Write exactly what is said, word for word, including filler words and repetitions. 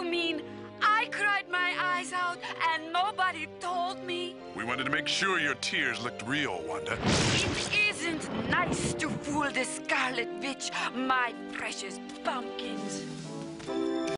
You mean I cried my eyes out and nobody told me? We wanted to make sure your tears looked real, Wanda. It isn't nice to fool the Scarlet Witch, my precious pumpkins.